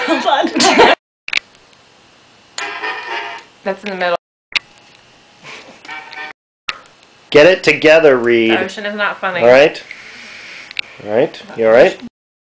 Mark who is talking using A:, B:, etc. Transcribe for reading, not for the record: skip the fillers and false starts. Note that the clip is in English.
A: Hold on.
B: That's in the middle.
C: Get it together, Reed.
B: The ocean is not funny.
C: All right. All right. You all right?